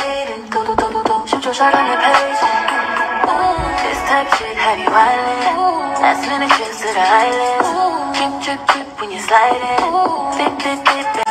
fading. Shoot your shot on your pace. This type shit have you wildin'. Last minute trips to the islands. Trip when you're sliding. Dip.